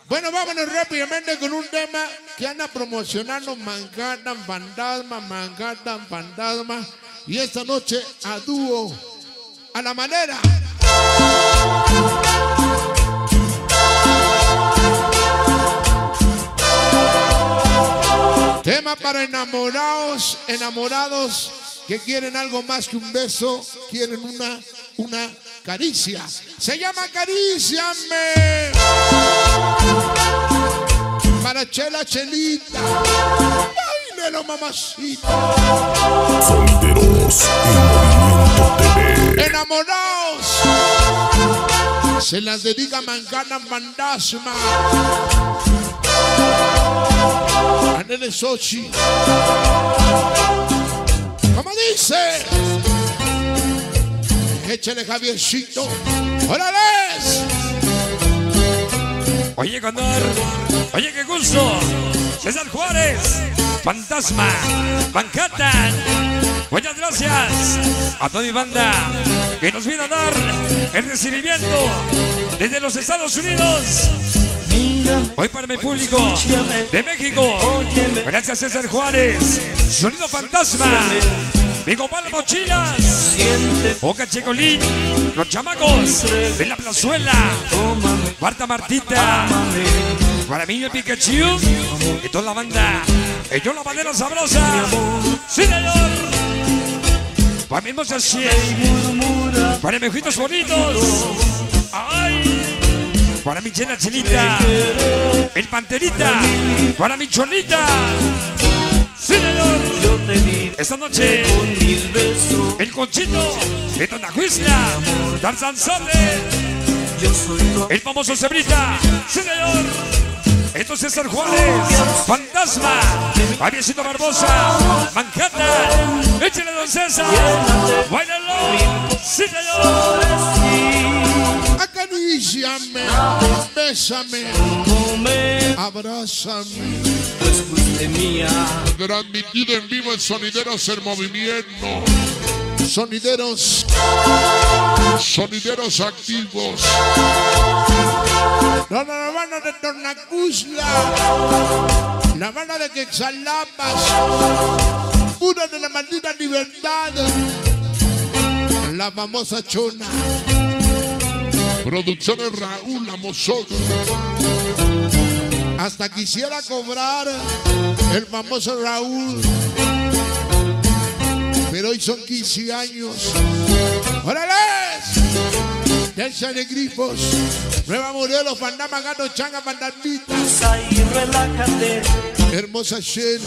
Bueno, vámonos rápidamente con un tema que anda promocionando Manhattan Fantasma, Manhattan Fantasma. Y esta noche a dúo, a la manera. Tema para enamorados, enamorados que quieren algo más que un beso, quieren una caricia. Se llama Acaríciame. Para Chela Chelita. Báilelo, mamacita. Solteros en Movimiento TV. Enamorados. Se las dedica Manhattan Fantasma. A Nene Sochi. ¿Cómo dice? Échale, Javiercito. ¡Órales! Oye, Condor. Oye, qué gusto. César Juárez. Fantasma. Manhattan. Muchas gracias a toda mi banda que nos viene a dar el recibimiento desde los Estados Unidos. Hoy para mi público de México. Gracias, César Juárez. Sonido Fantasma. Mi compadre Mochilas, Boca Checolín, los chamacos de la plazuela, Marta Martita, para mí el Pikachu y toda la banda, y yo la bandera sabrosa, sí señor, para mi hermosa Ciel, para mis ojitos bonitos, ay, para mi Chela Chelita, el Panterita, para mi Chonita. Sí, señor. Esta noche el Conchito de Tonajuisla, Tarzanzote, el famoso Cebrita. Sí, señor. Esto es César Juárez, Fantasma, Javiecito Barbosa, Manhattan. Échale, don César. Báilalo. Sí, señor. Acaríciame, bésame, abrázame. Transmitido en vivo en Sonideros en Movimiento. Sonideros activos. La banda de Tornacuzla, la banda de Quexalapas, una de la maldita libertad, la famosa Chona. Producciones Raúl Amozón. Hasta quisiera cobrar el famoso Raúl, pero hoy son 15 años. ¡Órales! Delsa de Grifos, Nueva Morelos, Pandama, Gato, Changa, Pandamita. Hermosa Shell,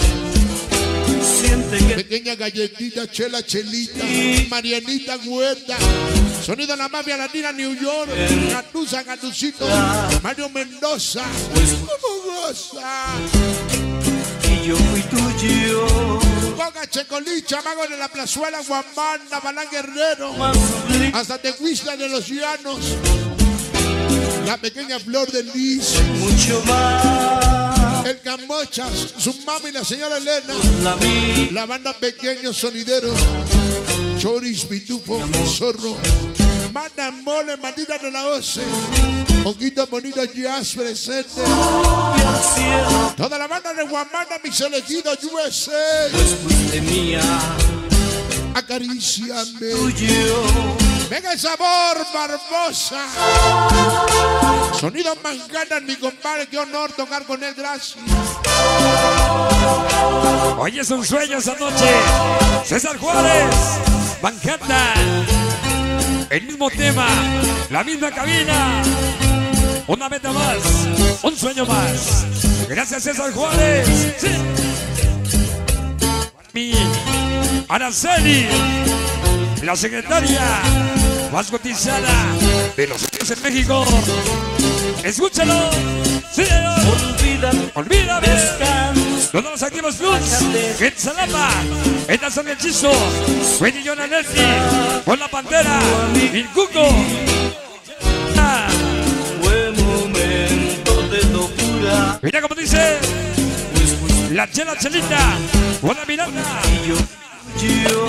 pequeña galletita, Chela Chelita, Marianita Huerta. Sonido de la mafia latina, New York, Gatusa, Gatucito, Mario Mendoza. ¿Cómo goza? Y yo fui tuyo. Boca Checolí, chamago de la plazuela, Guamanda, Balán Guerrero, hasta Tecuisla de los Llanos, la pequeña Flor de Lis, Mucho más. el Camochas, su mami, la señora Elena, la banda Pequeños Sonideros, Choris, Pitufo, Zorro, Manda Mole, Mandita de la Oce, Poquito Bonito Jazz presente, toda la banda de Guamanda, mis elegidos USA. Pues fuiste mía. Acaríciame. Tuyo. Venga el sabor, Barbosa. Sonido Manhattan, mi compadre, qué honor tocar con él, gracias. Hoy es un sueño esa noche. César Juárez, Manhattan. El mismo tema, la misma cabina. Una meta más, un sueño más. Gracias, César Juárez. Sí. Mi Araceli, la secretaria más cotizada de los medios en México. Escúchalo. Sí, olvídame. Todos los activos plus. Quetzalapa. Esta son el Chizo. Wendy Jonanetti. Con la Pantera. El Cuco. Fue momento de locura. Mira cómo dice. La Chela Chelita. Buena Miranda. Yo.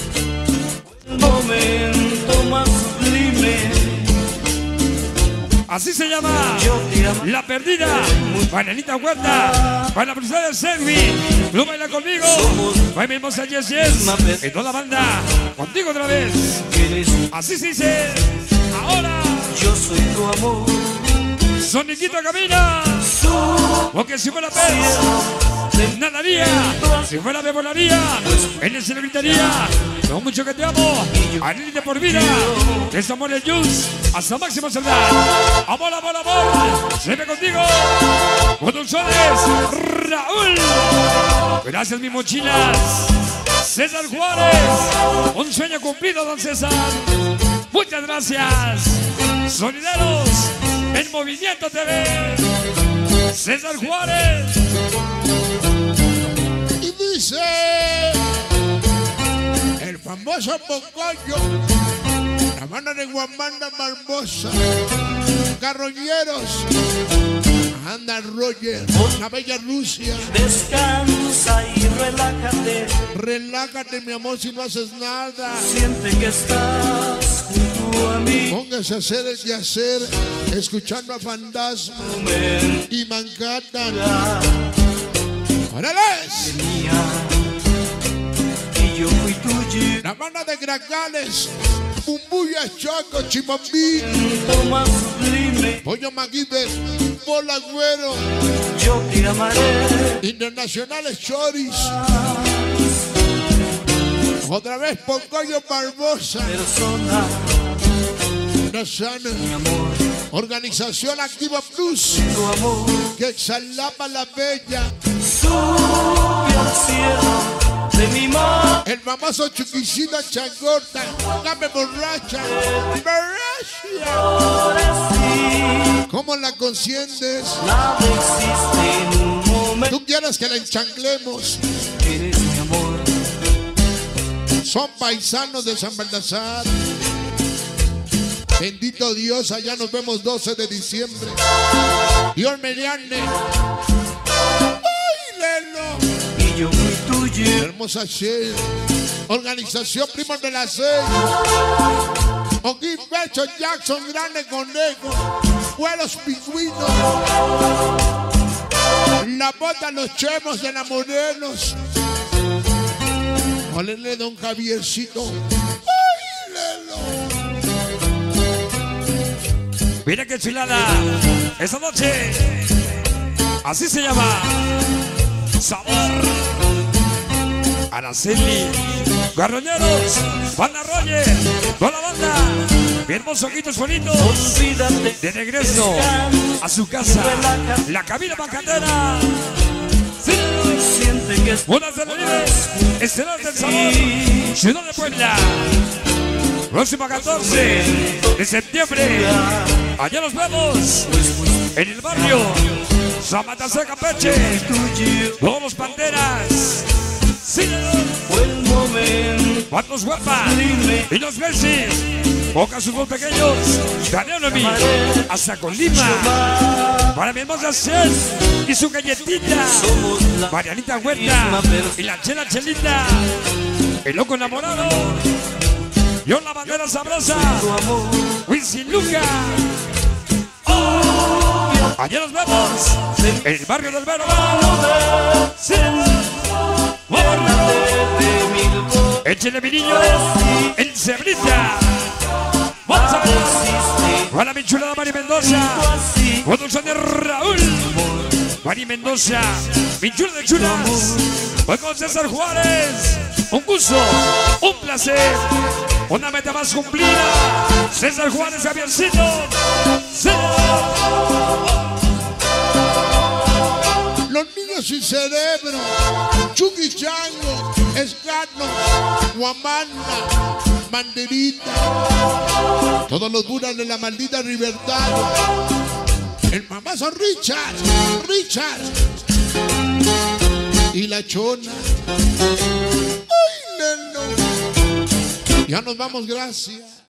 El momento más sublime. Así se llama La Perdida. Juanelita Huerta. Para la profesora del Servi. Tú baila conmigo. Para mi hermosa Yes Yes. Y toda la banda. Contigo otra vez. Así se dice. Ahora. Yo soy tu amor. Soniquito camina. Porque si fuera pez, nadaría. Si fuera pez, volaría. En el cielo gritaría. Lo mucho que te amo. Anillo de por vida. Es amor el Jules. Hasta máximo soldad. Amor, amor, amor. Siempre contigo. Con dulzones. Raúl. Gracias, mis mochilas. César Juárez. Un sueño cumplido, don César. Muchas gracias. Solideros. En Movimiento TV. César Juárez. Y dice el famoso Pocoyo, la banda de Guamanda Barbosa, Carroñeros, anda Roger, la bella Rusia. Descansa y relájate. Relájate, mi amor, si no haces nada. Siente que estás junto a mí. Póngase a hacer el quehacer, escuchando a Fantasma y Manhattan. ¡Órales! Y yo fui tuyo. La banda de Gracales, Bumbuya, Choco, Chimombí, Toma sublime. Pollo Maguibe, Bola Güero, Yo te amaré. Internacionales Choris. Otra vez Pocoyo Barbosa, Persona, Nazana, mi amor. Organización Activa Plus, Tu amor. que exhalaba la bella. Sube al cielo de mi mar. El famoso Chiquisita Changorta, dame borracha, borracha. Ahora sí, ¿Cómo la consientes? nada existe en un momento. Tú quieres que la enchanclemos. Eres mi amor. Son paisanos de San Baltasar. Bendito Dios, allá nos vemos 12 de diciembre. Dios mediante. ¡Ay, Lelo! Y yo fui tuyo. Hermosa Shell. Organización Primos de la C. Oquín Pecho Jackson, Grande Conejo. Vuelos Pingüinos. La bota Los Chemos de la Morelos. Olele, don Javiercito. ¡Ay, Lelo! Mira qué chulada. Esta noche. Así se llama. Sabor. Araceli. Garroñeros. Banda Roger. Toda la banda. Mi hermosos ojitos bonitos. Olvídate. De regreso a su casa. La cabina macandera. Sí. Siente que estás. Buenas de Estelar del Sabor. Ciudad de Puebla. Próximo 14 de septiembre. Allá nos vemos. En el barrio Zamatacé, Campeche. Todos los Panteras. Sí, Fue el momento. Patos Guapa y los Messi. Boca sus dos pequeños. Daniel Noemí. Hasta con Lima. Para mi hermosa Cel y su galletita. Marianita Huerta y la Chela Chelita. El loco enamorado. Yo la bandera sabrosa. Wisin Luca. Allá nos vemos. En el barrio del Vero. Sí. Échale, mi niño. El Cebrita. Vamos a ver. Para mi chulada Mari Mendoza. Con dulce de Raúl. Mari Mendoza. Mi chula de chulas. Voy con César Juárez. Un gusto. Un placer. Una meta más cumplida. César Juárez, Javiercito. Sí. Los niños sin cerebro, Chucky Chango, Escano, Guamanda, Banderita, todos los buras de la maldita libertad. El mamazo Richard y la Chona. ¡Ay, neno! Ya nos vamos, gracias.